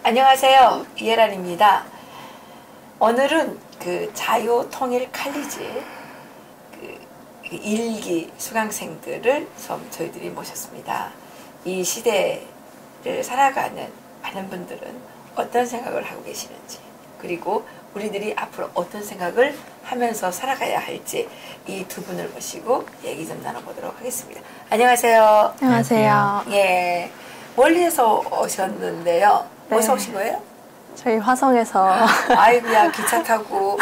안녕하세요. 이혜란입니다. 오늘은 그 자유통일 칼리지 그 일기 수강생들을 저희들이 모셨습니다. 이 시대를 살아가는 많은 분들은 어떤 생각을 하고 계시는지, 그리고 우리들이 앞으로 어떤 생각을 하면서 살아가야 할지 이 두 분을 모시고 얘기 좀 나눠보도록 하겠습니다. 안녕하세요. 안녕하세요. 예, 멀리에서 오셨는데요. 네. 어디서 오신 거예요? 저희 화성에서 아이고야, 기차 타고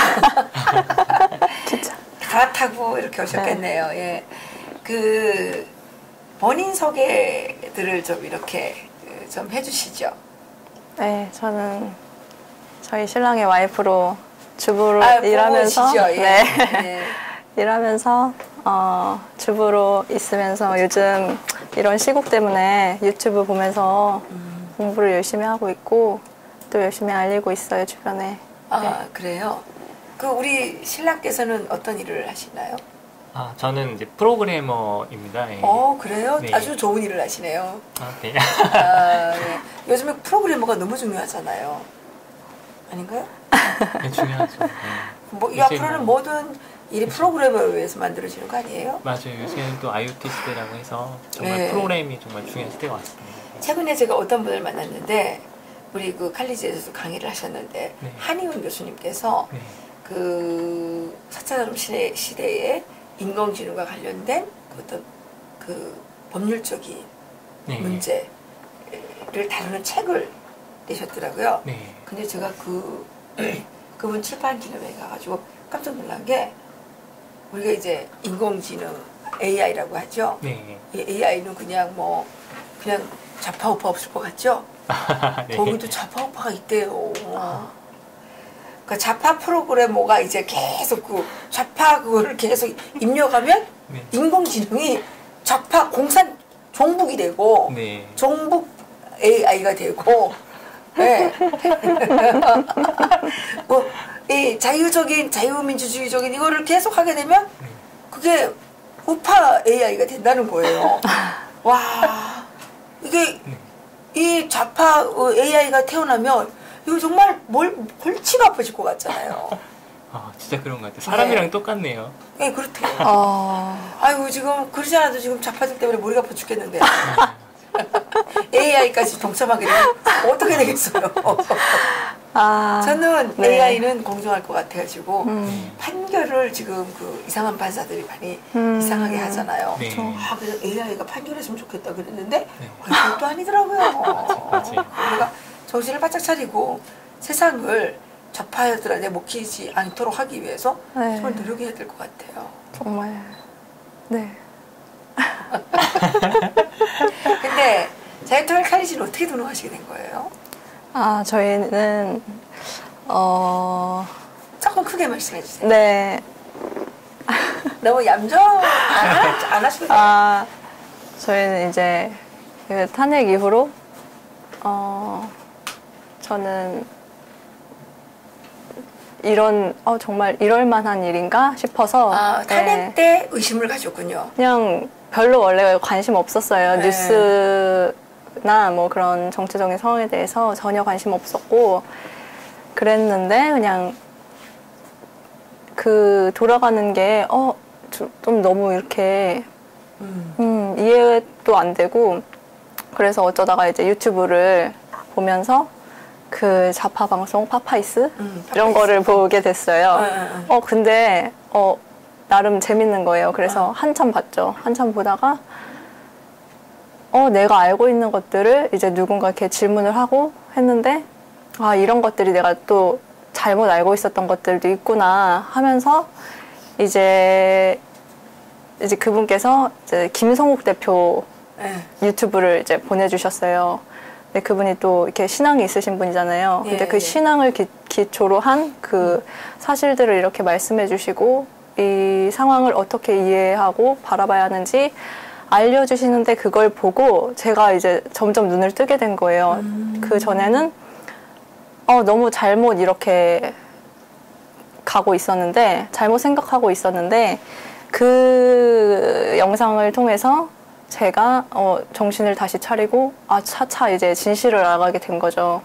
기차 갈아타고 이렇게 오셨겠네요. 네. 예, 그 본인 소개들을 좀 이렇게 좀 해주시죠. 네, 저는 저희 신랑의 와이프로 주부로 보고 일하면서 오시죠. 예. 네. 예. 일하면서 주부로 있으면서 요즘 이런 시국 때문에 유튜브 보면서 공부를 열심히 하고 있고 또 열심히 알리고 있어요, 주변에. 아, 네. 그래요? 그 우리 신랑께서는 어떤 일을 하시나요? 아, 저는 이제 프로그래머입니다. 예. 그래요? 네. 아주 좋은 일을 하시네요. 아, 네. 예. 요즘에 프로그래머가 너무 중요하잖아요. 아닌가요? 네, 중요하죠. 네. 이 앞으로는 모든 일이 프로그래머를 위해서 만들어지는 거 아니에요? 맞아요. 요새는 또 IoT 시대라고 해서 정말 네. 프로그램이 정말 중요한 시대가 왔습니다. 최근에 제가 어떤 분을 만났는데, 우리 그 칼리지에서도 강의를 하셨는데, 네. 한희훈 교수님께서 네. 그 4차 산업 시대에 인공지능과 관련된 어떤 그 법률적인 네. 문제를 다루는 책을 내셨더라고요. 네. 근데 제가 그분 출판 기념회에 가가지고 깜짝 놀란 게, 우리가 이제 인공지능 AI라고 하죠. 네. 이 AI는 그냥 좌파 우파 없을 것 같죠? 네. 거기도 좌파 우파가 있대요. 그러니까 좌파 프로그래머가 이제 계속 그 좌파 그거를 계속 입력하면 네. 인공지능이 좌파 공산 종북이 되고 네. 종북 AI가 되고, 네. 이 자유민주주의적인 이거를 계속 하게 되면 그게 우파 AI가 된다는 거예요. 와, 이게 이 좌파 AI가 태어나면 이거 정말 골치가 아파질 것 같잖아요. 아, 진짜 그런 것 같아요. 사람이랑 네. 똑같네요. 네, 그렇대요. 아이고, 지금 그러지 않아도 지금 좌파들 때문에 머리가 아파 죽겠는데. AI까지 동참하게 되면 어떻게 되겠어요? 저는 네. AI는 공정할 것 같아가지고 판결을 지금 그 이상한 판사들이 많이 이상하게 하잖아요. 네. 그래서 AI가 판결했으면 좋겠다 그랬는데 네. 그것도 아니더라고요. 맞아요. 우리가 정신을 바짝 차리고 세상을 좌파들한테 먹히지 않도록 하기 위해서 네. 정말 노력해야 될 것 같아요. 정말. 네. 근데 자유통일 칼리지는 어떻게 등록하시게 된 거예요? 저희는 조금 크게 말씀해 주세요. 네. 너무 얌전 안 하셔도 돼요. 저희는 이제 그 탄핵 이후로 저는 정말 이럴 만한 일인가 싶어서 탄핵 때 의심을 가졌군요. 그냥 별로 원래 관심 없었어요. 네. 뉴스나 뭐 그런 정치적인 상황에 대해서 전혀 관심 없었고 그랬는데 그냥 그 돌아가는 게 좀 너무 이렇게 이해도 안 되고 그래서 어쩌다가 이제 유튜브를 보면서 그 좌파 방송 파파이스 이런 거를 보게 됐어요. 근데 나름 재밌는 거예요. 그래서 한참 봤죠. 한참 보다가 내가 알고 있는 것들을 이제 누군가 이렇게 질문을 하고 했는데 이런 것들이 내가 또 잘못 알고 있었던 것들도 있구나 하면서 이제 그분께서 이제 김성욱 대표 유튜브를 이제 보내주셨어요. 근데 그분이 또 이렇게 신앙이 있으신 분이잖아요. 근데 그 신앙을 기초로 한 그 사실들을 이렇게 말씀해 주시고 이 상황을 어떻게 이해하고 바라봐야 하는지 알려주시는데 그걸 보고 제가 이제 점점 눈을 뜨게 된 거예요. 그 전에는 너무 잘못 이렇게 가고 있었는데 잘못 생각하고 있었는데 그 영상을 통해서 제가 정신을 다시 차리고 차차 이제 진실을 알아가게 된 거죠.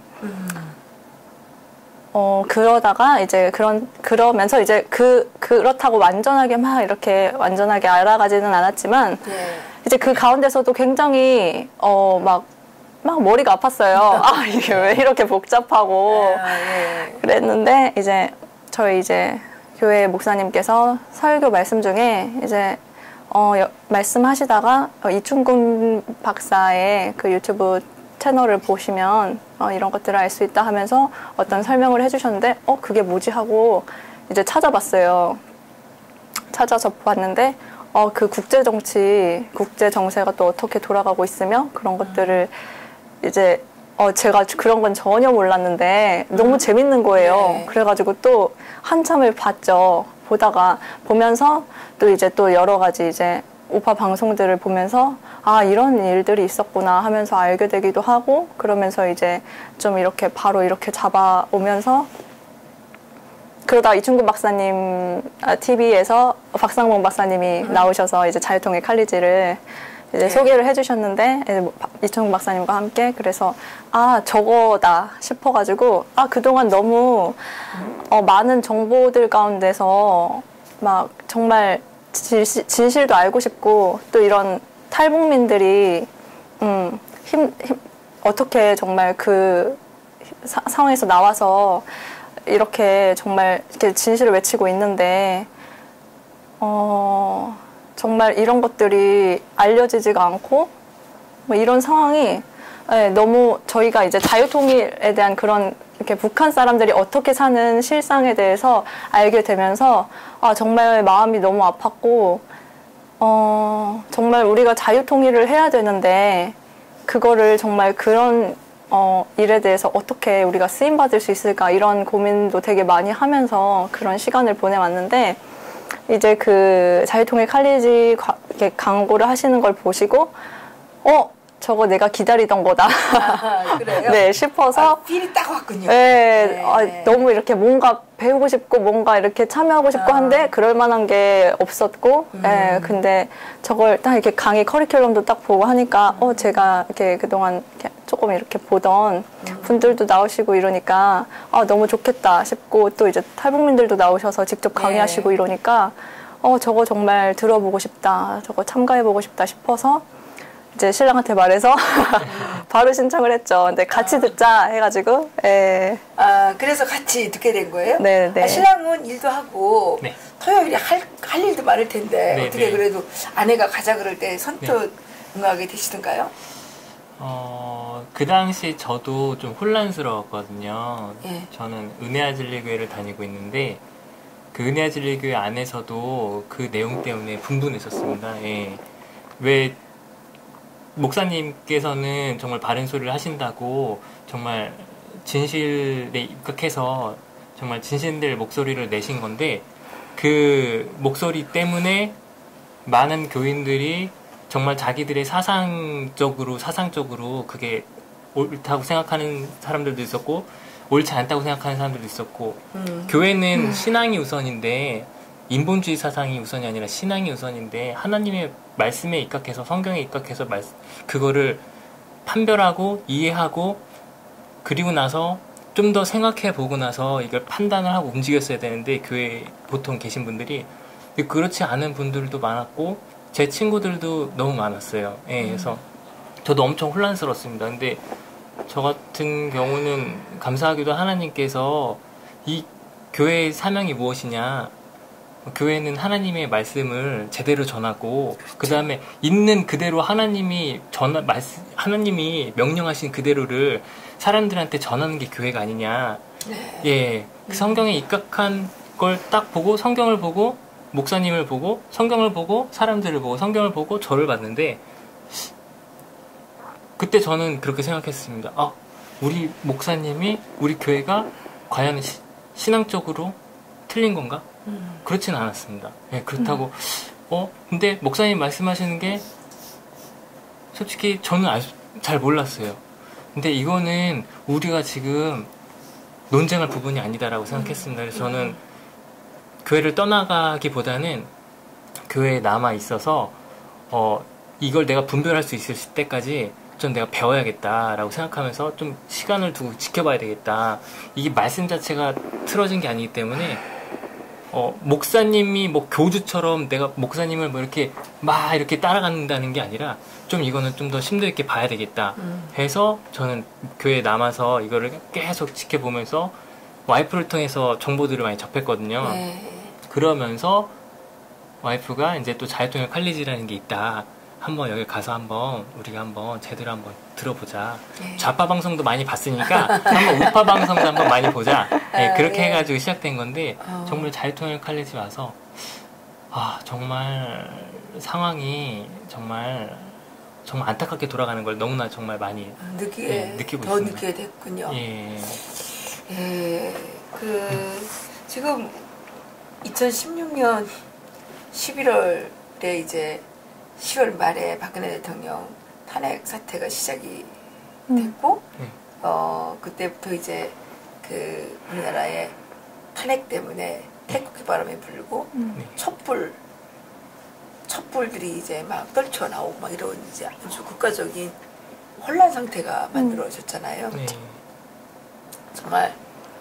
그러다가 이제 그러면서 이제 그렇다고 완전하게 막 이렇게 완전하게 알아가지는 않았지만 예. 이제 그 가운데서도 굉장히 막 머리가 아팠어요. 이게 왜 이렇게 복잡하고 예. 그랬는데 이제 저희 이제 교회 목사님께서 설교 말씀 중에 이제 말씀하시다가 이충근 박사의 그 유튜브 채널을 보시면 이런 것들을 알 수 있다 하면서 어떤 설명을 해주셨는데 그게 뭐지 하고 이제 찾아봤어요. 찾아서 봤는데 그 국제 정세가 또 어떻게 돌아가고 있으며 그런 것들을 이제 제가 그런 건 전혀 몰랐는데 너무 재밌는 거예요. 네. 그래가지고 또 한참을 봤죠. 보면서 또 이제 또 여러 가지 이제 우파 방송들을 보면서 이런 일들이 있었구나 하면서 알게 되기도 하고 그러면서 이제 좀 이렇게 바로 이렇게 잡아오면서 그러다 이충근 박사님 TV에서 박상봉 박사님이 나오셔서 이제 자유통일 칼리지를 이제 소개를 해주셨는데 이충근 박사님과 함께 그래서 저거다 싶어가지고 그동안 너무 많은 정보들 가운데서 막 정말 진실도 알고 싶고 또 이런 탈북민들이 어떻게 정말 그 상황에서 나와서 이렇게 정말 이렇게 진실을 외치고 있는데 정말 이런 것들이 알려지지가 않고 뭐 이런 상황이 너무 저희가 이제 자유통일에 대한 그런 이렇게 북한 사람들이 어떻게 사는 실상에 대해서 알게 되면서 정말 마음이 너무 아팠고 정말 우리가 자유통일을 해야 되는데 그거를 정말 그런 일에 대해서 어떻게 우리가 쓰임받을 수 있을까 이런 고민도 되게 많이 하면서 그런 시간을 보내왔는데 이제 그 자유통일 칼리지 광고를 하시는 걸 보시고 저거 내가 기다리던 거다. 그래요? 네, 싶어서. 필이 딱 왔군요. 네, 너무 이렇게 뭔가 배우고 싶고 뭔가 이렇게 참여하고 싶고 한데 그럴 만한 게 없었고, 네, 근데 저걸 딱 이렇게 강의 커리큘럼도 딱 보고 하니까, 제가 이렇게 그동안 이렇게 조금 이렇게 보던 분들도 나오시고 이러니까, 너무 좋겠다 싶고, 또 이제 탈북민들도 나오셔서 직접 강의하시고 이러니까, 저거 정말 들어보고 싶다, 저거 참가해보고 싶다 싶어서, 이제 신랑한테 말해서 바로 신청을 했죠. 근데 같이 듣자 해가지고. 그래서 같이 듣게 된 거예요? 네. 신랑은 일도 하고 네. 토요일에 할 일도 많을 텐데 네, 어떻게 네. 그래도 아내가 가자 그럴 때 선뜻 응하게 되시던가요? 그 당시 저도 좀 혼란스러웠거든요. 예. 저는 은혜아 진리교회를 다니고 있는데 그 은혜아 진리교회 안에서도 그 내용 때문에 분분했었습니다. 예. 왜 목사님께서는 정말 바른 소리를 하신다고 정말 진실에 입각해서 정말 진실될 목소리를 내신 건데 그 목소리 때문에 많은 교인들이 정말 자기들의 사상적으로 그게 옳다고 생각하는 사람들도 있었고 옳지 않다고 생각하는 사람들도 있었고 교회는 신앙이 우선인데 인본주의 사상이 우선이 아니라 신앙이 우선인데 하나님의 말씀에 입각해서 성경에 입각해서 그거를 판별하고 이해하고 그리고 나서 좀 더 생각해 보고 나서 이걸 판단을 하고 움직였어야 되는데 교회에 보통 계신 분들이 그렇지 않은 분들도 많았고 제 친구들도 너무 많았어요. 예, 그래서 저도 엄청 혼란스러웠습니다. 근데 저 같은 경우는 감사하게도 하나님께서 이 교회의 사명이 무엇이냐, 교회는 하나님의 말씀을 제대로 전하고 그 다음에 있는 그대로 하나님이 명령하신 그대로를 사람들한테 전하는 게 교회가 아니냐. 네. 예, 그 성경에 입각한 걸 딱 보고 성경을 보고 목사님을 보고 성경을 보고 사람들을 보고 성경을 보고 저를 봤는데 그때 저는 그렇게 생각했습니다. 우리 목사님이 우리 교회가 과연 신앙적으로 틀린 건가? 그렇지는 않았습니다. 예, 그렇다고 근데 목사님 말씀하시는 게 솔직히 저는 잘 몰랐어요. 근데 이거는 우리가 지금 논쟁할 부분이 아니다라고 생각했습니다. 그래서 저는 교회를 떠나가기보다는 교회에 남아 있어서 이걸 내가 분별할 수 있을 때까지 좀 내가 배워야겠다라고 생각하면서 좀 시간을 두고 지켜봐야 되겠다. 이게 말씀 자체가 틀어진 게 아니기 때문에 목사님이 뭐 교주처럼 내가 목사님을 뭐 이렇게 막 이렇게 따라간다는 게 아니라 좀 이거는 좀 더 심도 있게 봐야 되겠다 해서 저는 교회에 남아서 이거를 계속 지켜보면서 와이프를 통해서 정보들을 많이 접했거든요. 그러면서 와이프가 이제 또 자유통일 칼리지라는 게 있다. 한번 여기 가서 한번 우리가 한번 제대로 한번 들어보자. 좌파 방송도 많이 봤으니까 한번 우파 방송도 한번 많이 보자. 네, 그렇게 해가지고 시작된 건데 정말 자유통일 칼리지 와서 정말 상황이 정말 안타깝게 돌아가는 걸 너무나 정말 많이 느끼고 더 있습니다. 느끼게 됐군요. 예. 지금 2016년 11월에 이제 10월 말에 박근혜 대통령 탄핵 사태가 시작이 됐고, 그때부터 이제 우리나라의 탄핵 때문에 태극기 바람이 불고, 촛불들이 이제 막 떨쳐나오고 막 이런 이제 아주 국가적인 혼란 상태가 만들어졌잖아요. 정말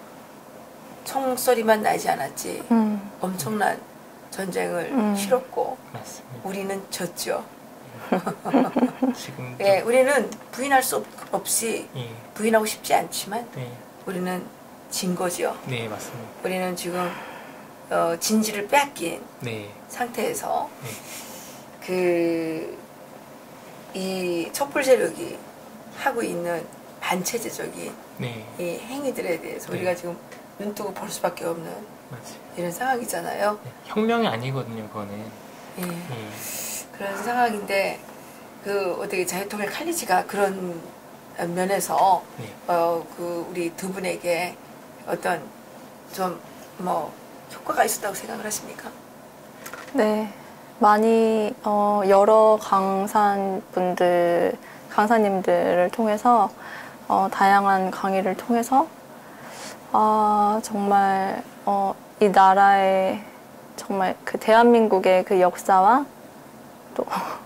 총소리만 나지 않았지, 엄청난 전쟁을 치렀고, 맞습니다. 우리는 졌죠. 지금 우리는 부인할 수 없이 부인하고 싶지 않지만 우리는 진 거죠. 네, 맞습니다. 우리는 지금 진지를 빼앗긴 네. 상태에서 이 촛불 세력이 하고 있는 반체제적인 이 행위들에 대해서 우리가 지금 눈 뜨고 볼 수밖에 없는 이런 상황이잖아요. 혁명이 아니거든요, 그거는. 그런 상황인데 어떻게 자유통일 칼리지가 그런 면에서 우리 두 분에게 어떤 좀 뭐 효과가 있었다고 생각을 하십니까? 네, 많이 여러 강사님들을 통해서 다양한 강의를 통해서 정말 이 나라의 정말 그 대한민국의 그 역사와 또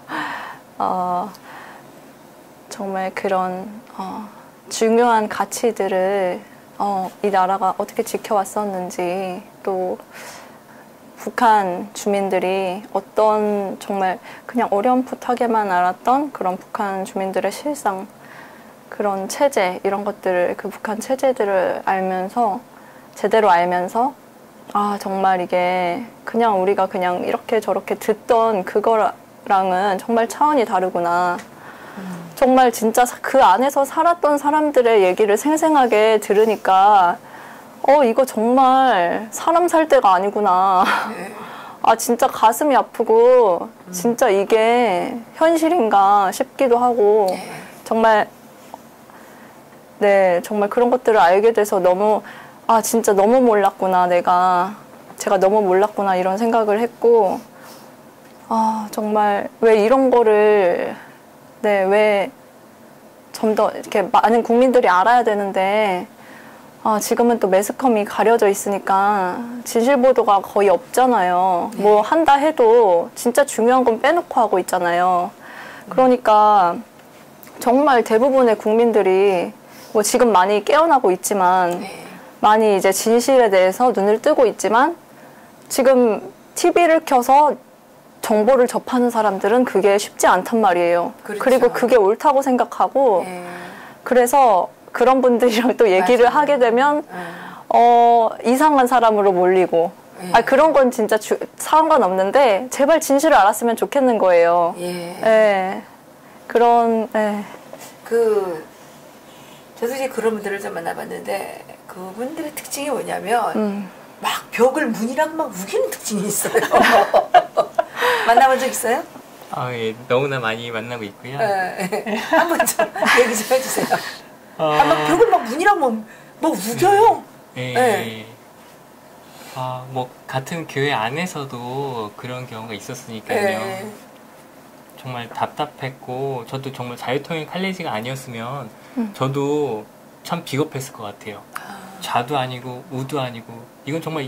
정말 그런 중요한 가치들을 이 나라가 어떻게 지켜왔었는지, 또 북한 주민들이 어떤 정말 그냥 어렴풋하게만 알았던 그런 북한 주민들의 실상, 그런 체제, 이런 것들을, 그 북한 체제들을 제대로 알면서 정말 이게 그냥 우리가 그냥 이렇게 저렇게 듣던 그거랑은 정말 차원이 다르구나. 정말 진짜 그 안에서 살았던 사람들의 얘기를 생생하게 들으니까 이거 정말 사람 살 때가 아니구나. 진짜 가슴이 아프고 진짜 이게 현실인가 싶기도 하고, 정말 정말 그런 것들을 알게 돼서 너무 진짜 너무 몰랐구나, 제가 너무 몰랐구나 이런 생각을 했고, 정말 왜 이런 거를 왜 좀 더 이렇게 많은 국민들이 알아야 되는데 지금은 또 매스컴이 가려져 있으니까 진실 보도가 거의 없잖아요. 뭐 한다 해도 진짜 중요한 건 빼놓고 하고 있잖아요. 그러니까 정말 대부분의 국민들이 뭐 지금 많이 깨어나고 있지만, 많이 이제 진실에 대해서 눈을 뜨고 있지만, 지금 TV를 켜서 정보를 접하는 사람들은 그게 쉽지 않단 말이에요. 그렇죠. 그리고 그게 옳다고 생각하고, 그래서 그런 분들이랑 또 얘기를 하게 되면 이상한 사람으로 몰리고, 그런 건 진짜 상관없는데 제발 진실을 알았으면 좋겠는 거예요. 저도 이제 그런 분들을 좀 만나봤는데, 그분들의 특징이 뭐냐면 막 벽을 문이랑 막 우기는 특징이 있어요. 만나본 적 있어요? 예, 너무나 많이 만나고 있고요. 한번 좀 얘기 좀 해주세요. 막 벽을 막 문이랑 뭐 우겨요. 뭐 같은 교회 안에서도 그런 경우가 있었으니까요. 정말 답답했고, 저도 정말 자유통일 칼리지가 아니었으면 저도 참 비겁했을 것 같아요. 좌도 아니고 우도 아니고, 이건 정말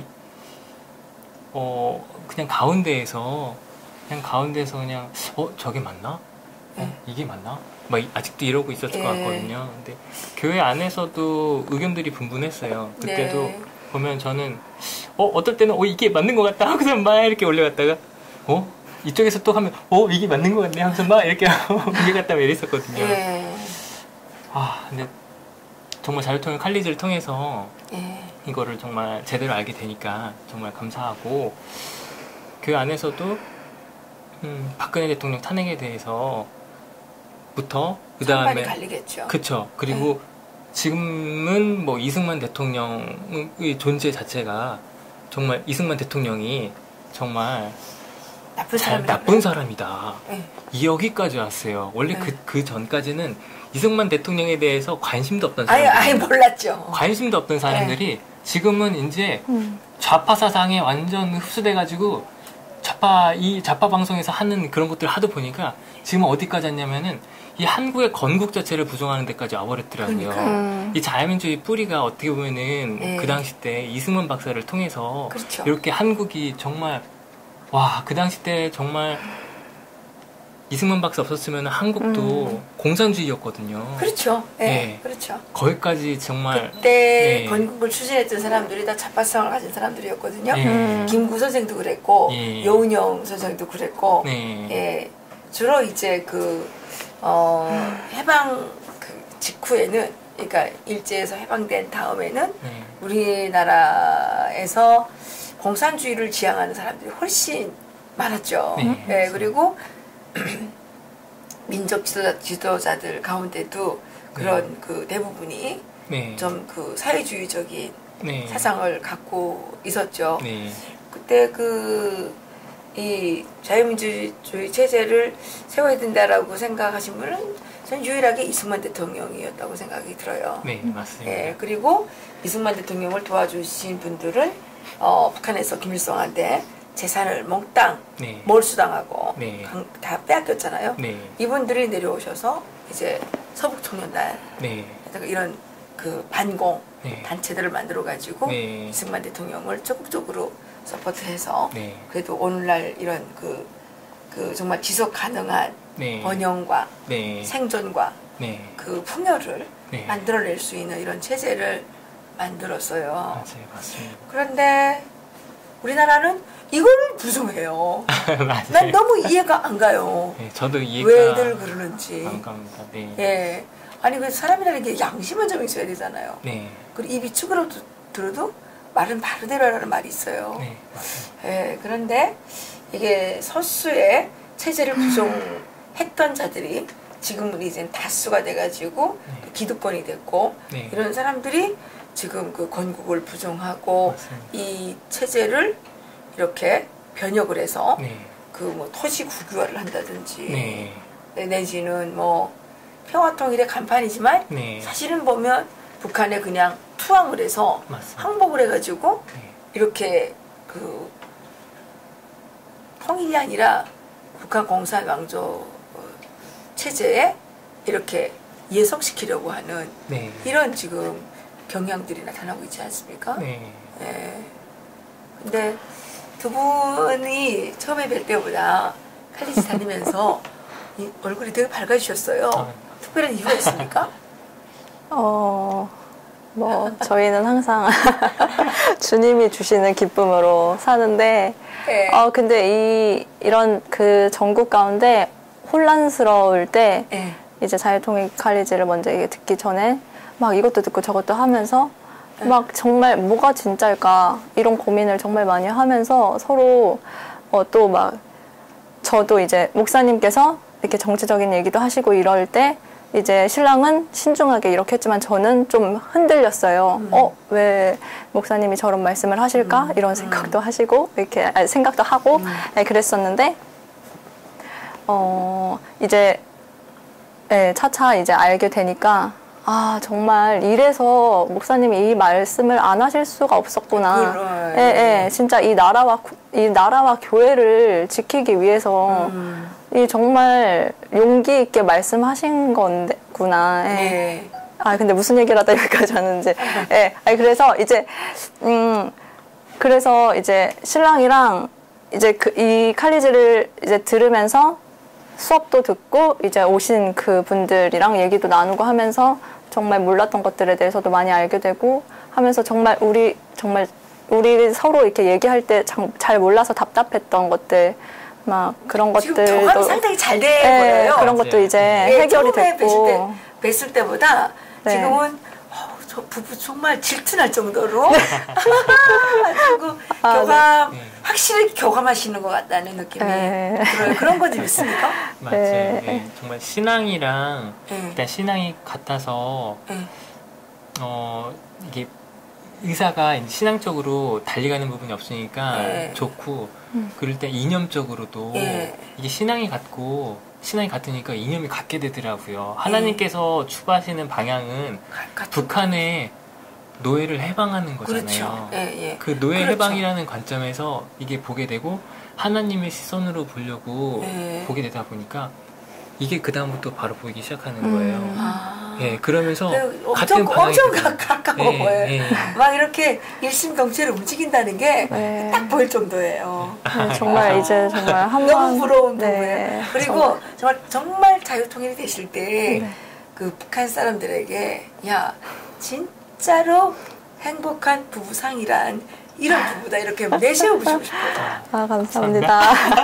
그냥 가운데에서 그냥 저게 맞나? 이게 맞나? 막 아직도 이러고 있었을 것 예. 같거든요. 근데 교회 안에서도 의견들이 분분했어요. 그때도 네. 보면 저는 어떨 때는 이게 맞는 것 같다 하고서 막 이렇게 올려갔다가 이쪽에서 또 하면 이게 맞는 것 같네 하면서 막 이렇게 올려갔다 막 이랬었거든요. 예. 근데 정말 자유통일 칼리지를 통해서 예. 이거를 정말 제대로 알게 되니까 정말 감사하고, 교회 안에서도 박근혜 대통령 탄핵에 대해서부터 그 다음에 갈리겠죠. 그쵸. 그리고 지금은 뭐 이승만 대통령의 존재 자체가 정말 이승만 대통령이 정말 나쁜 사람이다. 여기까지 왔어요. 원래 그 전까지는 이승만 대통령에 대해서 관심도 없던 사람들, 아예 몰랐죠. 관심도 없던 사람들이 지금은 이제 좌파 사상에 완전 흡수돼가지고 좌파 방송에서 하는 그런 것들 하도 보니까 지금 어디까지 왔냐면은 이 한국의 건국 자체를 부정하는 데까지 와버렸더라고요. 이 자유민주주의 뿌리가 어떻게 보면은 그 당시 때 이승만 박사를 통해서 그렇죠. 이렇게 한국이 정말 그 당시 때 정말 이승만 박사 없었으면 한국도 공산주의였거든요. 그렇죠. 네. 그렇죠. 거기까지 정말 그때 건국을 추진했던 사람들이 다 좌파성을 가진 사람들이었거든요. 김구 선생도 그랬고 여운형 선생도 그랬고 주로 이제 해방 직후에는, 그러니까 일제에서 해방된 다음에는 우리나라에서 공산주의를 지향하는 사람들이 훨씬 많았죠. 그리고 민족 지도자들 가운데도 그런 대부분이 좀 사회주의적인 사상을 갖고 있었죠. 그때 이 자유민주주의 체제를 세워야 된다라고 생각하신 분은 전 유일하게 이승만 대통령이었다고 생각이 들어요. 네, 맞습니다. 그리고 이승만 대통령을 도와주신 분들은 북한에서 김일성한테 재산을 몽땅 몰수당하고 다 빼앗겼잖아요. 이분들이 내려오셔서 이제 서북청년단 이런 반공 단체들을 만들어 가지고 이승만 대통령을 적극적으로 서포트해서 그래도 오늘날 이런 정말 지속 가능한 번영과 생존과 그 풍요를 만들어낼 수 있는 이런 체제를 만들었어요. 맞아요, 맞습니다. 그런데 우리나라는 이걸 부정해요. 난 너무 이해가 안 가요. 저도 이해가 왜들 그러는지. 안 갑니다. 아니 사람이라는 게 양심은 좀 있어야 되잖아요. 그리고 입이 쭈그러들어도 말은 바르대로 하라는 말이 있어요. 그런데 이게 서수의 체제를 부정했던 자들이 지금은 이제 다수가 돼가지고 기득권이 됐고 이런 사람들이 지금 건국을 부정하고 이 체제를 이렇게 변혁을 해서 토지 국유화를 한다든지 내지는 평화통일의 간판이지만 사실은 보면 북한에 그냥 투항을 해서 항복을 해가지고 이렇게 통일이 아니라 북한 공산왕조 체제에 이렇게 예속시키려고 하는 이런 지금 경향들이 나타나고 있지 않습니까? 근데 두 분이 처음에 뵐 때보다 칼리지 다니면서 얼굴이 되게 밝아지셨어요. 특별한 이유가 있습니까? 저희는 항상 주님이 주시는 기쁨으로 사는데, 근데 이런 전국 가운데 혼란스러울 때, 이제 자유통일 칼리지를 먼저 듣기 전에 막 이것도 듣고 저것도 하면서 막 정말 뭐가 진짜일까 이런 고민을 정말 많이 하면서 서로 또 막 저도 이제 목사님께서 이렇게 정치적인 얘기도 하시고 이럴 때 이제 신랑은 신중하게 이렇게 했지만 저는 좀 흔들렸어요. 왜 목사님이 저런 말씀을 하실까? 이런 생각도 하시고 이렇게 생각도 하고 그랬었는데 이제 차차 이제 알게 되니까 정말 이래서 목사님이 이 말씀을 안 하실 수가 없었구나. 진짜 이 나라와 교회를 지키기 위해서 이 정말 용기 있게 말씀하신 거구나. 근데 무슨 얘기를 하다 여기까지 왔는지. 그래서 이제 신랑이랑 이제 이 칼리지를 이제 들으면서 수업도 듣고 이제 오신 그 분들이랑 얘기도 나누고 하면서 정말 몰랐던 것들에 대해서도 많이 알게 되고 하면서 정말 우리 서로 이렇게 얘기할 때 잘 몰라서 답답했던 것들 막 그런 것들도 지금 경험이 상당히 잘 돼 보여요. 그런 것도 이제 해결이 됐고 뵀을 때보다 네. 지금은 저 부부 정말 질투날 정도로 그리고 교감 확실히 교감하시는 것 같다는 느낌이 들어요. 그런 거 좀 있습니까? 맞아요. 네. 정말 신앙이랑 일단 신앙이 같아서 이게 의사가 신앙적으로 달리가는 부분이 없으니까 좋고 그럴 때 이념적으로도 이게 신앙이 같으니까 이념이 같게 되더라고요. 하나님께서 추구하시는 방향은 북한의 노예를 해방하는 거잖아요. 그렇죠. 그 노예 해방이라는 관점에서 이게 보게 되고 하나님의 시선으로 보려고 보게 되다 보니까 이게 그 다음부터 바로 보이기 시작하는 거예요. 그러면서 엄청 가까워 보여요. 막 이렇게 일심동체를 움직인다는 게 딱 보일 정도예요. 정말 이제 정말 너무 부러운 부분이에요. 그리고 정말 자유통일이 되실 때 그 북한 사람들에게 야 진짜로 행복한 부부상이란 이런 부부다 이렇게 내세워보시고 싶어요. 아 감사합니다.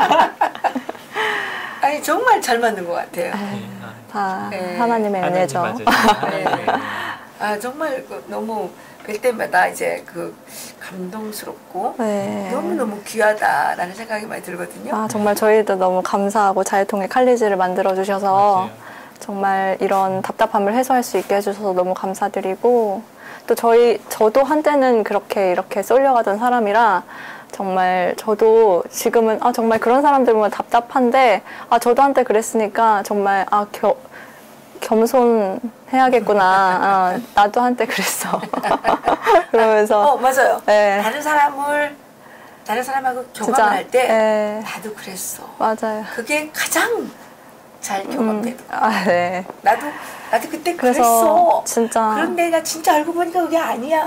아니 정말 잘 맞는 것 같아요. 다 하나님의 은혜죠. 아 정말 너무 뵐 때마다 이제 그 감동스럽고 너무너무 귀하다라는 생각이 많이 들거든요. 아 정말 저희도 너무 감사하고 자유통일 칼리지를 만들어 주셔서 정말 이런 답답함을 해소할 수 있게 해주셔서 너무 감사드리고 또 저도 한때는 이렇게 쏠려가던 사람이라 정말 저도 지금은 정말 그런 사람들 보면 답답한데 저도 한때 그랬으니까 정말 겸손해야겠구나. 나도 한때 그랬어. 그러면서 맞아요. 다른 사람하고 교감을 할 때 나도 그랬어. 맞아요. 그게 가장 잘 경험되는 나도 그때 그래서 그랬어. 진짜 그런데 나 진짜 알고 보니까 그게 아니야.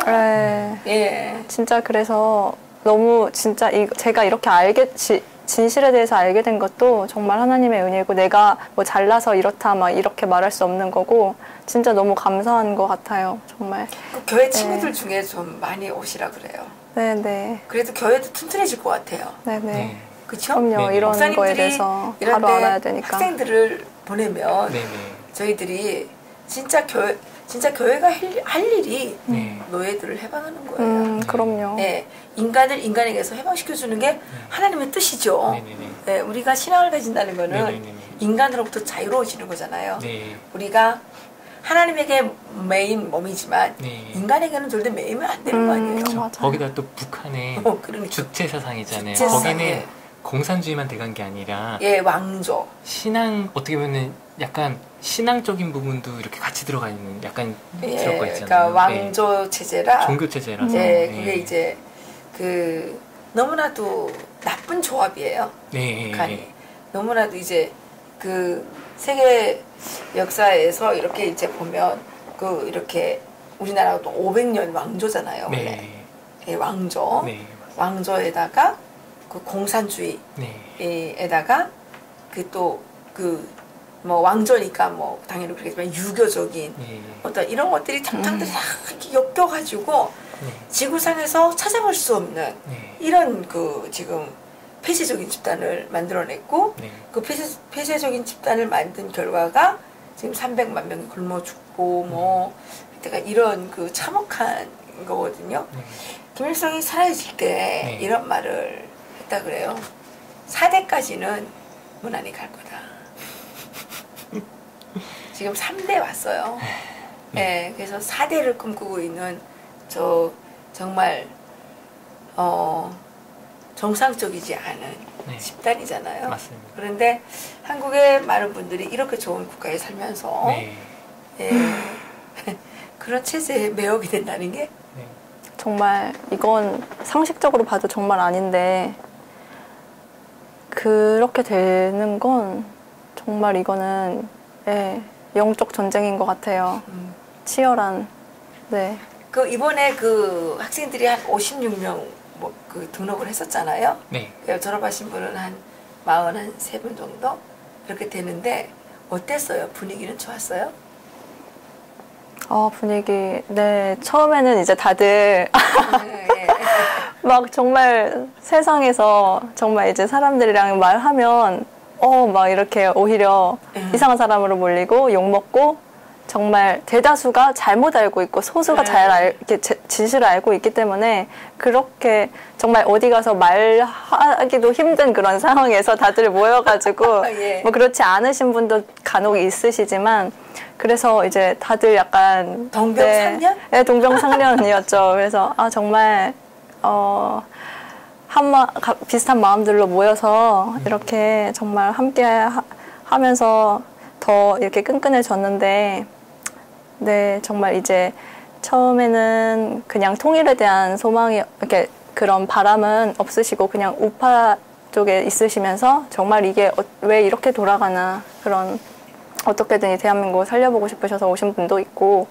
진짜 그래서 너무 진짜 제가 이렇게 진실에 대해서 알게 된 것도 정말 하나님의 은혜고 내가 뭐 잘나서 이렇다 막 이렇게 말할 수 없는 거고 진짜 너무 감사한 것 같아요. 정말. 그 교회 친구들 중에 좀 많이 오시라 그래요. 네네. 그래도 교회도 튼튼해질 것 같아요. 네네. 그렇죠? 그럼요. 이런 거에 대해서 바로 알아야 되니까. 학생들을 보내면 저희들이 진짜 교회가 할 일이 노예들을 해방하는 거예요. 그럼요. 인간을 인간에게서 해방시켜주는 게 하나님의 뜻이죠. 우리가 신앙을 가진다는 거는 인간으로부터 자유로워지는 거잖아요. 우리가 하나님에게 매인 몸이지만 인간에게는 절대 매이면 안 되는 거 아니에요. 그렇죠. 거기다 또 북한의 그러니까. 주체사상이잖아요. 거기는 공산주의만 돼간 게 아니라 왕조. 어떻게 보면 약간 신앙적인 부분도 이렇게 같이 들어가 있는 약간 들어가 있잖아요. 그러니까 왕조 체제라 종교 체제라서 그게 이제 그 너무나도 나쁜 조합이에요. 북한이 너무나도 이제 그 세계 역사에서 이렇게 이제 보면 그 이렇게 우리나라가 또 500년 왕조잖아요. 원래 왕조 왕조에다가 그 공산주의에다가 그 또 뭐 왕조니까 뭐 당연히 그렇겠지만 유교적인 어떤 이런 것들이 탕탕들이 이렇게 엮여가지고 지구상에서 찾아볼 수 없는 이런 그 지금 폐쇄적인 집단을 만들어냈고 그 폐쇄적인 집단을 만든 결과가 지금 300만 명이 굶어 죽고 뭐 그러니까 이런 그 참혹한 거거든요. 김일성이 살아있을 때 이런 말을 했다 그래요. 4대까지는 무난히 갈 거다. 지금 3대 왔어요. 그래서 4대를 꿈꾸고 있는 정말 정상적이지 않은 집단이잖아요. 맞습니다. 그런데 한국의 많은 분들이 이렇게 좋은 국가에 살면서 그런 체제에 매혹이 된다는 게 정말 이건 상식적으로 봐도 정말 아닌데 그렇게 되는 건 정말 이거는 영적 전쟁인 것 같아요. 치열한. 그 이번에 그 학생들이 한 56명 그 등록을 했었잖아요. 졸업하신 분은 한 43분 정도. 이렇게 되는데 어땠어요? 분위기는 좋았어요? 분위기, 네. 처음에는 이제 다들 막 정말 세상에서 정말 이제 사람들이랑 말하면 막 이렇게 오히려 이상한 사람으로 몰리고 욕먹고 정말 대다수가 잘못 알고 있고 소수가 이렇게 진실을 알고 있기 때문에 그렇게 정말 어디 가서 말하기도 힘든 그런 상황에서 다들 모여가지고 뭐 그렇지 않으신 분도 간혹 있으시지만 그래서 이제 다들 약간 동병상련? 네, 동병상련이었죠. 그래서 정말 비슷한 마음들로 모여서 이렇게 정말 함께 하면서 더 이렇게 끈끈해졌는데, 네, 정말 이제 처음에는 그냥 통일에 대한 소망이, 이렇게 그런 바람은 없으시고 그냥 우파 쪽에 있으시면서 정말 이게 왜 이렇게 돌아가나, 그런 어떻게든 이 대한민국을 살려보고 싶으셔서 오신 분도 있고,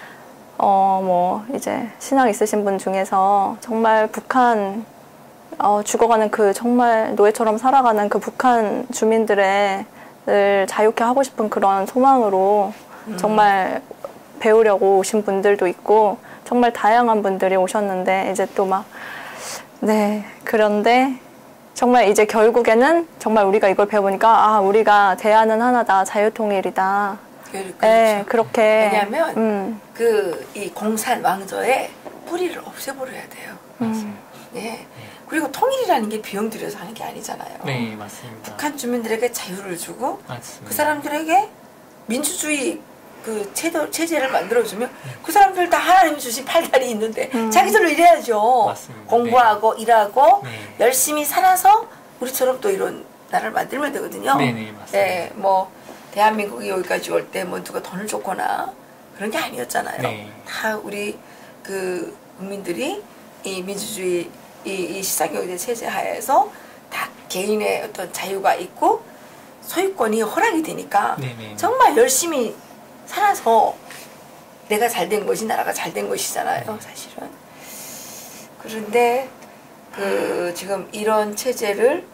뭐 이제 신앙 있으신 분 중에서 정말 북한 죽어가는 그 정말 노예처럼 살아가는 그 북한 주민들을 자유케 하고 싶은 그런 소망으로 정말 배우려고 오신 분들도 있고 정말 다양한 분들이 오셨는데 이제 또 막 네, 그런데 정말 이제 결국에는 정말 우리가 이걸 배워보니까 우리가 대안은 하나다, 자유통일이다. 그렇죠. 네, 그렇게. 왜냐하면 이 공산 왕조의 뿌리를 없애버려야 돼요. 네. 그리고 통일이라는 게 비용 들여서 하는 게 아니잖아요. 네, 맞습니다. 북한 주민들에게 자유를 주고 맞습니다. 그 사람들에게 민주주의 그 체제를 만들어주면 그 사람들 다 하나님이 주신 팔다리 있는데 자기들로 일해야죠. 맞습니다. 공부하고 일하고 네. 열심히 살아서 우리처럼 또 이런 나라를 만들면 되거든요. 네네, 맞습니다. 네, 뭐 대한민국이 여기까지 올 때 뭐 누가 돈을 줬거나 그런 게 아니었잖아요. 네. 다 우리 그 국민들이 이 민주주의 이 시장경제 체제 하에서 다 개인의 어떤 자유가 있고 소유권이 허락이 되니까 네네. 정말 열심히 살아서 내가 잘된 것이 나라가 잘된 것이잖아요, 사실은. 그런데 지금 이런 체제를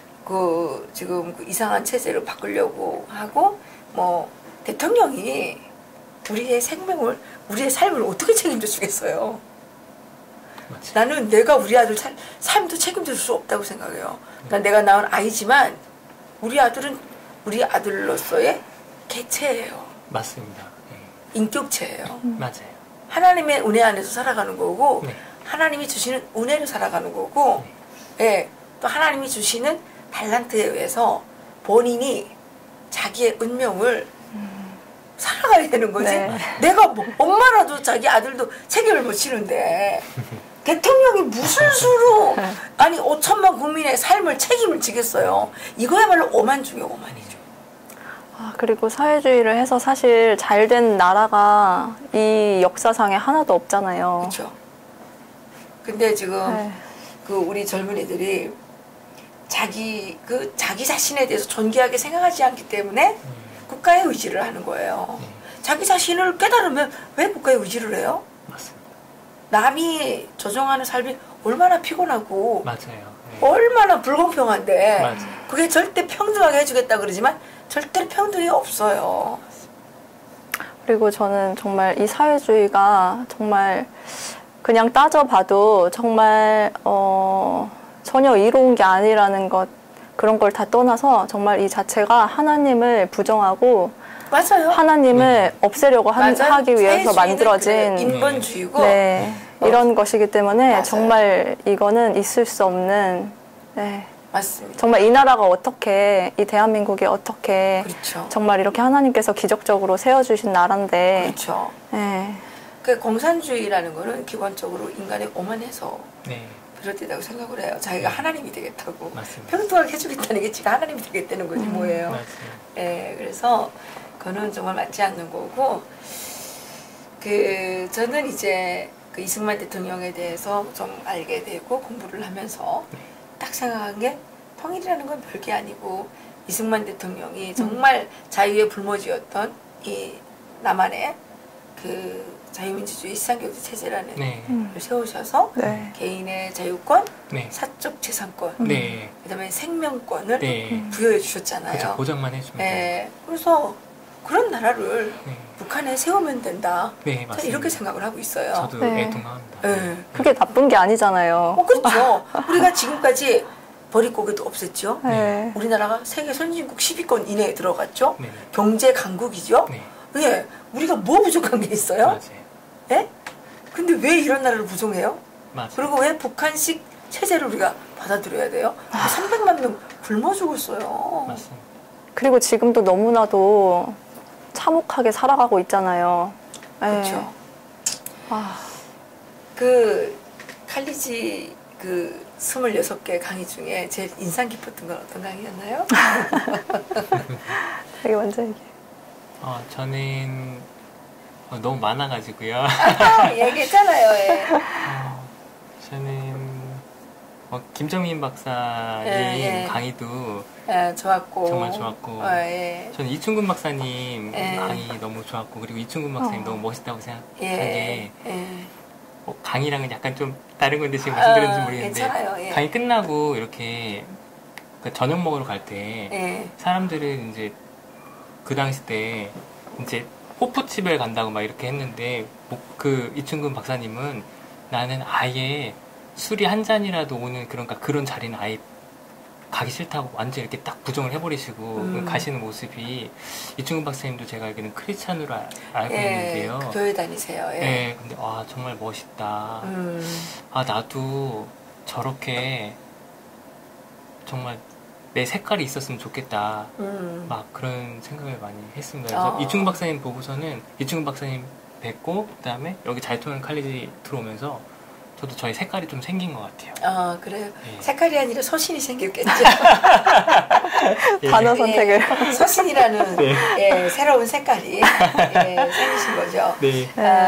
지금 이상한 체제로 바꾸려고 하고 뭐 대통령이 우리의 생명을 우리의 삶을 어떻게 책임져 주겠어요? 맞죠. 나는 내가 우리 아들 삶도 책임질 수 없다고 생각해요. 난 내가 낳은 아이지만 우리 아들은 우리 아들로서의 개체예요. 맞습니다. 네. 인격체예요. 맞아요. 하나님의 은혜 안에서 살아가는 거고 네. 하나님이 주시는 은혜로 살아가는 거고 예, 또 하나님이 주시는 달란트에 의해서 본인이 자기의 운명을 살아가야 되는 거지. 네. 내가 뭐 엄마라도 자기 아들도 책임을 못 지는데 대통령이 무슨 수로 아니 5천만 국민의 삶을 책임을 지겠어요. 이거야말로 오만 중에 오만이죠. 그리고 사회주의를 해서 사실 잘된 나라가 이 역사상에 하나도 없잖아요. 그렇죠. 근데 지금 네. 우리 젊은이들이 자기 자신에 대해서 존귀하게 생각하지 않기 때문에 국가의 의지를 하는 거예요. 자기 자신을 깨달으면 왜 국가의 의지를 해요? 맞습니다. 남이 조종하는 삶이 얼마나 피곤하고 맞아요. 네. 얼마나 불공평한데 맞아요. 그게 절대 평등하게 해주겠다 그러지만 절대 평등이 없어요. 그리고 저는 정말 이 사회주의가 정말 그냥 따져봐도 정말 전혀 이로운 게 아니라는 것, 그런 걸 다 떠나서 정말 이 자체가 하나님을 부정하고 맞아요. 하나님을 없애려고 하기 위해서 만들어진 인본주의고 네, 이런 것이기 때문에 맞아요. 정말 이거는 있을 수 없는 네, 맞습니다. 정말 이 나라가 어떻게, 이 대한민국이 어떻게 그렇죠. 정말 이렇게 하나님께서 기적적으로 세워주신 나라인데 그렇죠. 네. 그 공산주의라는 거는 기본적으로 인간의 오만해서 네. 비롯되다고 생각을 해요. 자기가 하나님이 되겠다고. 맞습니다. 평등하게 해주겠다는 게 지가 하나님이 되겠다는 거지 뭐예요. 맞아요. 네, 그래서 그거는 정말 맞지 않는 거고 저는 이제 이승만 대통령에 대해서 좀 알게 되고 공부를 하면서 딱 생각한 게 통일이라는 건 별게 아니고 이승만 대통령이 정말 자유의 불모지였던 이 남한의 자유민주주의 시장경제 체제라는 네. 걸 세우셔서 네. 개인의 자유권, 네. 사적 재산권, 네. 그다음에 생명권을 네. 부여해 주셨잖아요. 그렇죠. 보장만 해주면 돼요. 예, 그래서 그런 나라를 네. 북한에 세우면 된다. 네, 저는 맞습니다. 이렇게 생각을 하고 있어요. 저도 네. 애통합니다. 예. 그게 나쁜 게 아니잖아요. 그렇죠. 우리가 지금까지 버릿고개도 없앴죠. 네. 우리나라가 세계 선진국 10위권 이내에 들어갔죠. 네. 경제 강국이죠. 네. 예, 우리가 뭐 부족한 게 있어요? 맞아요. 예? 근데 왜 이런 나라를 부정해요? 맞아요. 그리고 왜 북한식 체제를 우리가 받아들여야 돼요? 300만 명 굶어 죽었어요. 맞습니다. 그리고 지금도 너무나도 참혹하게 살아가고 있잖아요. 네. 그렇죠. 아, 그 칼리지 그 26개 강의 중에 제일 인상 깊었던 건 어떤 강의였나요? 되게 먼저 얘기해. 저는 너무 많아가지고요. 얘기했잖아요. 예. 저는 김정민 박사님 예. 강의도 좋았고 정말 좋았고 예. 저는 이충근 박사님 예. 강의 너무 좋았고 그리고 이충근 박사님 너무 멋있다고 생각한 게 강의랑은 약간 좀 다른 건데 지금 말씀드렸는지 모르겠는데 괜찮아요. 예. 강의 끝나고 이렇게 그 저녁 먹으러 갈 때 예. 사람들은 이제 그 당시 때 이제 호프집에 간다고 막 이렇게 했는데 그 이충근 박사님은 나는 아예 술이 한 잔이라도 오는 그런 자리는 아예 가기 싫다고 완전 이렇게 딱 부정을 해버리시고 가시는 모습이 이충근 박사님도 제가 알기로는 크리스찬으로 알고 있는데요. 그 교회 다니세요. 예. 네, 근데 정말 멋있다. 나도 저렇게 정말 내 색깔이 있었으면 좋겠다. 막 그런 생각을 많이 했습니다. 그래서 이충근 박사님 보고서는 이충근 박사님 뵙고 그다음에 여기 잘통한 칼리지 들어오면서 저도 저희 색깔이 좀 생긴 것 같아요. 그래요? 예. 색깔이 아니라 서신이 생겼겠죠. 단어 선택을. 서신이라는 예, 새로운 색깔이 생기신 거죠. 네.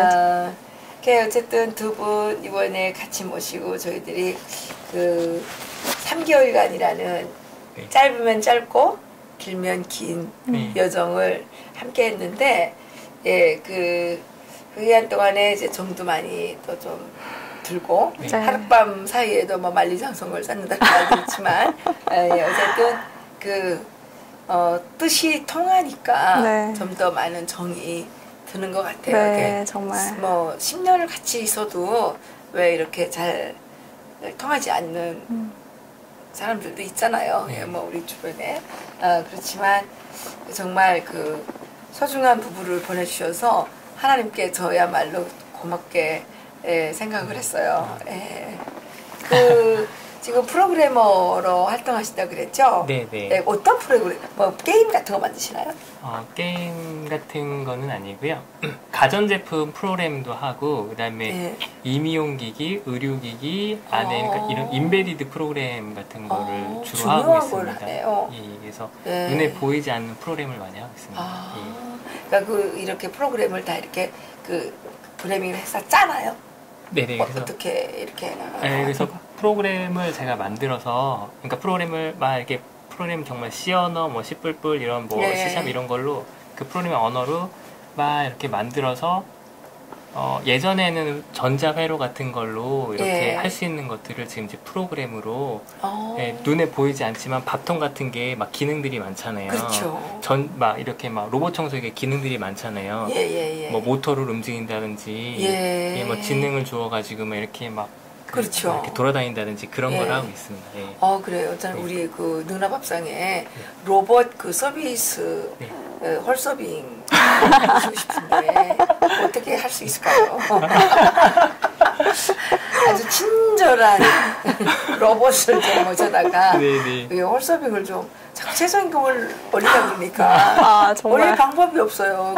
어쨌든 두 분 이번에 같이 모시고 저희들이 그 3개월간이라는 짧으면 짧고 길면 긴 여정을 함께 했는데 그 기간 동안에 이제 정도 많이 또 좀 들고 하룻밤 사이에도 뭐 만리장성을 쌓는다는 말도 있지만 어쨌든 그 뜻이 통하니까 좀 더 많은 정이 드는 것 같아요. 네, 정말. 뭐 10년을 같이 있어도 왜 이렇게 잘 통하지 않는 사람들도 있잖아요. 뭐 우리 주변에 그렇지만 정말 그 소중한 부부를 보내주셔서 하나님께 저야말로 고맙게 생각을 했어요. 그 지금 프로그래머로 활동하신다 그랬죠? 네. 어떤 프로그램? 뭐 게임 같은 거 만드시나요? 게임 같은 거는 아니고요. 가전제품 프로그램도 하고 그다음에 임의용기기, 의료기기 안에 그러니까 이런 인베디드 프로그램 같은 거를 주로 하고 있습니다. 그래서 눈에 보이지 않는 프로그램을 많이 하고 있습니다. 그러니까 이렇게 프로그램을 다 이렇게 그 프로그래밍을 해서 짜나요? 네네. 그래서 어떻게 이렇게? 그래서 프로그램을 제가 만들어서 그러니까 프로그램 정말 C 언어, 뭐 C++ 이런 뭐 C# 이런 걸로 그 프로그래밍 언어로 막 이렇게 만들어서 예전에는 전자회로 같은 걸로 이렇게 할 수 있는 것들을 지금 이제 프로그램으로 눈에 보이지 않지만 밥통 같은 게 막 기능들이 많잖아요. 그렇죠. 막 이렇게 막 로봇 청소기에 기능들이 많잖아요. 뭐 모터를 움직인다든지 뭐 지능을 주어가지고 막 이렇게 막 그렇죠. 이렇게 돌아다닌다든지 그런 걸 하고 있습니다. 그래요. 저는 우리 그 능라밥상에 로봇 그 서비스 홀서빙 해주고 싶은데 어떻게 할 수 있을까요? 아주 친절한 로봇을 좀 모셔다가 홀서빙을 좀 최저임금을 올리다 보니까 원래 방법이 없어요.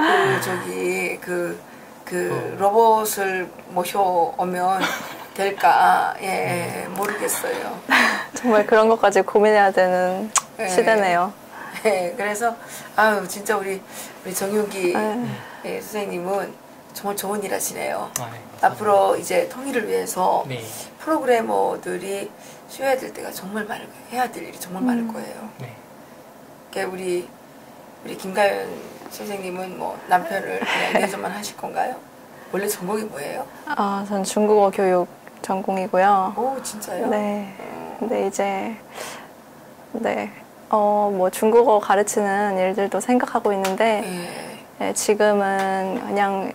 그 로봇을 모셔오면 될까? 모르겠어요. 정말 그런 것까지 고민해야 되는 시대네요. 그래서 진짜 우리 정유기 선생님은 정말 좋은 일 하시네요. 앞으로 이제 통일을 위해서 프로그래머들이 쉬어야 될 때가 정말 많을 거예요. 해야 될 일이 정말 많을 거예요. 그러니까 우리 김가연 선생님은 뭐 남편을 그냥 위해서만 하실 건가요? 원래 전공이 뭐예요? 전 중국어 교육 전공이고요. 오, 진짜요? 네. 근데 이제, 네. 뭐 중국어 가르치는 일들도 생각하고 있는데, 네, 지금은 그냥,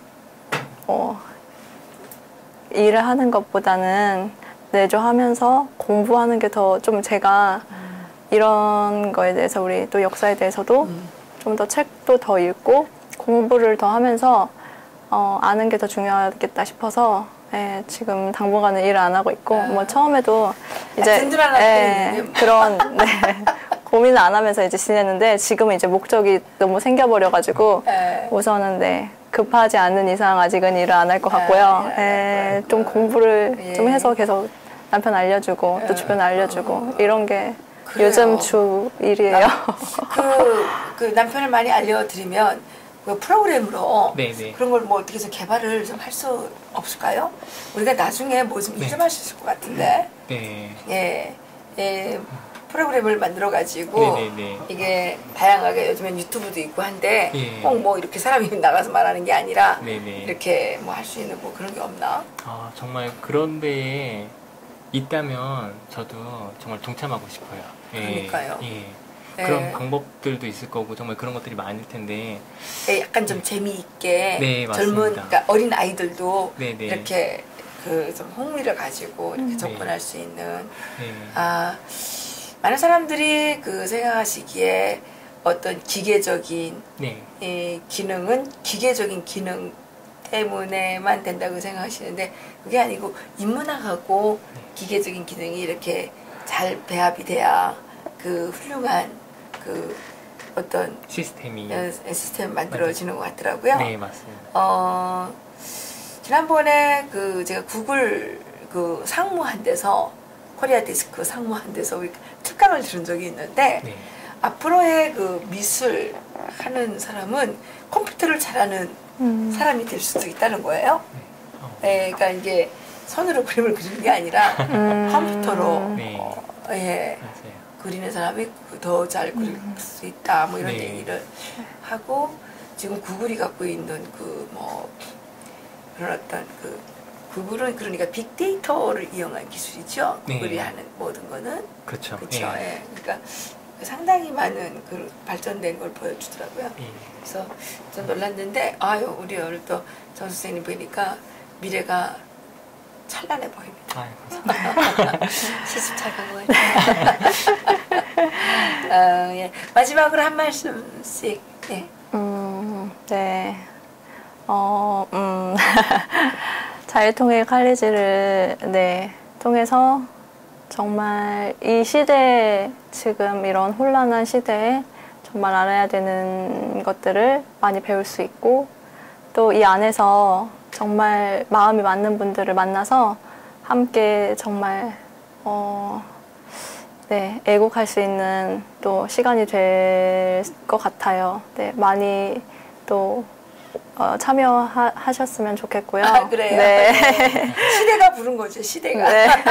일을 하는 것보다는 내조하면서 공부하는 게 더 좀 제가 이런 거에 대해서 우리 또 역사에 대해서도 좀 더 책도 더 읽고 공부를 더 하면서 아는 게 더 중요하겠다 싶어서 지금 당분간은 일을 안 하고 있고 뭐 처음에도 이제 그런 네, 고민을 안 하면서 이제 지냈는데 지금은 이제 목적이 너무 생겨버려가지고 우선은 네. 급하지 않는 이상 아직은 일을 안 할 것 같고요. 좀 공부를 좀 해서 계속 남편 알려주고 또 주변 알려주고 이런 게 그래요. 요즘 주 일이에요. 그 남편을 많이 알려드리면 그 프로그램으로 네네. 그런 걸 뭐 어떻게 해서 개발을 좀 할 수 없을까요? 우리가 나중에 뭐 좀 일 좀 할 수 있을 것 같은데. 네. 프로그램을 만들어가지고 이게 다양하게 요즘엔 유튜브도 있고 한데 꼭 뭐 이렇게 사람이 나가서 말하는 게 아니라 이렇게 뭐 할 수 있는 뭐 그런 게 없나? 정말 그런 데에 있다면 저도 정말 동참하고 싶어요. 그러니까요. 그런 방법들도 있을 거고 정말 그런 것들이 많을 텐데 약간 좀 재미있게 맞습니다. 그러니까 어린 아이들도 네네. 이렇게 그 좀 흥미를 가지고 이렇게 접근할 수 있는 많은 사람들이 그 생각하시기에 어떤 기계적인 기능은 기계적인 기능 때문에만 된다고 생각하시는데 그게 아니고 인문학하고 기계적인 기능이 이렇게 잘 배합이 돼야 그 훌륭한 그 어떤 시스템이 만들어지는 것 같더라고요. 네, 맞습니다. 지난번에 그 제가 구글 그 상무한 데서 코리아 디스크 상무한 데서 특강을 들은 적이 있는데 앞으로의 그 미술 하는 사람은 컴퓨터를 잘하는 사람이 될 수도 있다는 거예요. 그러니까 이게 손으로 그림을 그리는 게 아니라 컴퓨터로 그리는 사람이 더 잘 그릴 수 있다. 뭐 이런 얘기를 하고 지금 구글이 갖고 있는 그 뭐 그런 어떤 그 구글은 그러니까 빅데이터를 이용한 기술이죠. 구글이 하는 모든 거는 그렇죠. 그러니까 상당히 많은 그 발전된 걸 보여주더라고요. 그래서 좀 놀랐는데 우리 오늘 또 정 선생님 보니까 미래가 찬란해 보입니다. 감사합니다. 시집 잘 간 것 같아요. 마지막으로 한 말씀씩. 네. 자유통일 칼리지를 통해서 정말 이 시대에 지금 이런 혼란한 시대에 정말 알아야 되는 것들을 많이 배울 수 있고 또 이 안에서 정말 마음이 맞는 분들을 만나서 함께 정말 애국할 수 있는 또 시간이 될 것 같아요. 많이 또 참여하셨으면 좋겠고요. 그래요? 네. 시대가 부른 거죠, 시대가.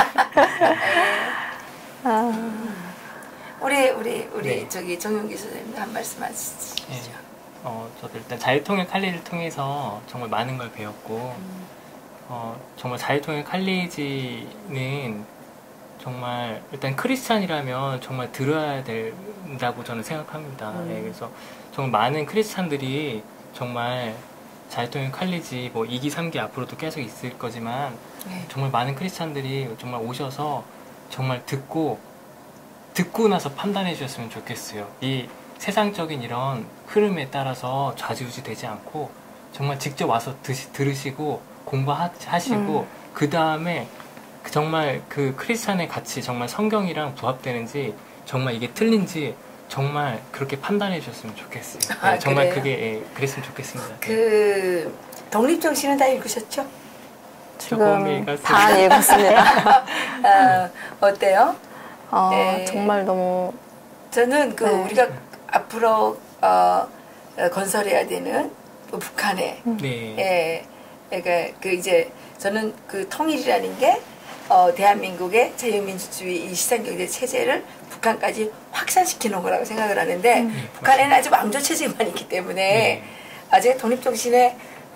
우리 저기 정용기 선생님 한 말씀 하시죠. 저도 일단 자유통일 칼리지를 통해서 정말 많은 걸 배웠고, 정말 자유통일 칼리지는 정말 일단 크리스찬이라면 정말 들어야 된다고 저는 생각합니다. 그래서 정말 많은 크리스찬들이 정말 자유통일 칼리지 뭐 2기, 3기 앞으로도 계속 있을 거지만 정말 많은 크리스찬들이 정말 오셔서 정말 듣고 나서 판단해 주셨으면 좋겠어요. 이 세상적인 이런 흐름에 따라서 좌지우지 되지 않고 정말 직접 와서 들으시고 공부하시고 그 다음에 정말 그 크리스찬의 가치 정말 성경이랑 부합되는지 정말 이게 틀린지 정말 그렇게 판단해 주셨으면 좋겠어요. 정말 그래요? 그게 그랬으면 좋겠습니다. 그 독립정신은 다 읽으셨죠? 지금 다 읽었습니다. 어때요? 정말 너무 저는 우리가 앞으로 건설해야 되는 그 북한에 그러니까 그 이제 저는 그 통일이라는 게 대한민국의 자유민주주의 이 시장경제 체제를 북한까지 확산시키는 거라고 생각을 하는데 북한에는 아직 왕조 체제만 있기 때문에 아직 독립정신에 막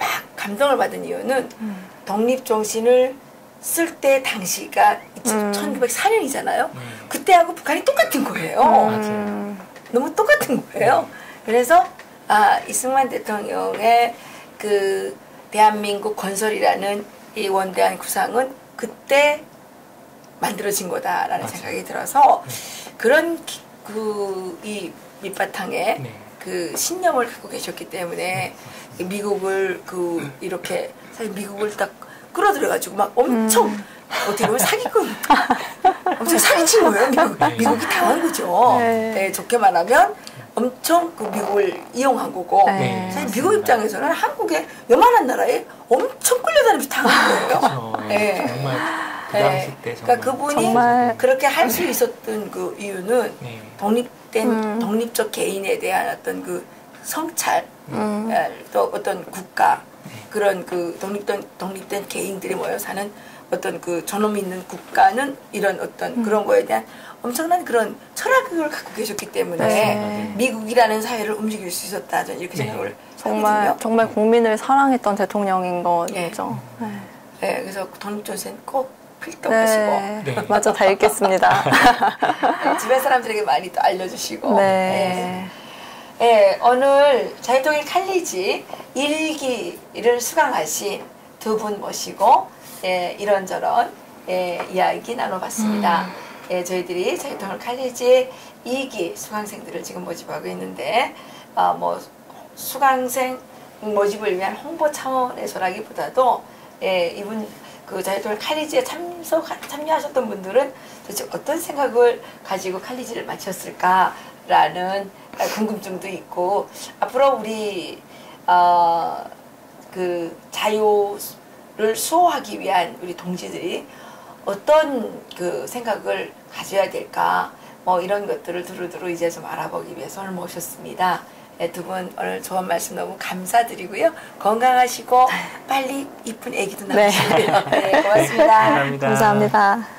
감동을 받은 이유는 독립정신을 쓸 때 당시가 1904년이잖아요. 그때하고 북한이 똑같은 거예요. 너무 똑같은 거예요. 그래서 이승만 대통령의 그 대한민국 건설이라는 이 원대한 구상은 그때 만들어진 거다라는 맞아요. 생각이 들어서 그런 이 밑바탕에 네. 그 신념을 갖고 계셨기 때문에 미국을 이렇게 사실 미국을 딱 끌어들여가지고 막 엄청 어떻게 보면 사기꾼 엄청 사기친 거예요. 미국이 당한 거죠. 네. 네, 좋게 말하면 엄청 그 미국을 이용한 거고 네. 사실 미국 입장에서는 한국의 요만한 나라에 엄청 끌려다니면서 당한 거예요. 그렇죠. 네. 정말 그 당시 때 정말. 그러니까 그분이 정말. 그렇게 할 수 있었던 그 이유는 네. 독립적 개인에 대한 어떤 그 성찰 또 어떤 국가 그런 그 독립된 개인들이 모여 사는 어떤 그 존엄 있는 국가는 이런 어떤 그런 거에 대한 엄청난 그런 철학을 갖고 계셨기 때문에 네. 미국이라는 사회를 움직일 수 있었다 저는 이렇게 생각을 하거든요. 정말 국민을 사랑했던 대통령인 거죠. 네. 네, 그래서 독립전선 꼭 필독하시고 네. 맞아 다 읽겠습니다. 주변 사람들에게 많이 또 알려주시고. 네. 네, 오늘 자유통일 칼리지 일기를 수강하신 두 분 모시고 이런저런 이야기 나눠봤습니다. 저희들이 자유통일 칼리지 2기 수강생들을 지금 모집하고 있는데 뭐 수강생 모집을 위한 홍보 차원에서라기보다도 이분 그 자유통일 칼리지에 참여하셨던 분들은 도대체 어떤 생각을 가지고 칼리지를 마쳤을까라는 궁금증도 있고 앞으로 우리 그 자유를 수호하기 위한 우리 동지들이 어떤 그 생각을 가져야 될까 뭐 이런 것들을 두루두루 이제 좀 알아보기 위해서 오늘 모셨습니다. 두 분 오늘 좋은 말씀 너무 감사드리고요. 건강하시고 빨리 이쁜 아기도 낳으시고요. 네, 고맙습니다. 감사합니다. 감사합니다.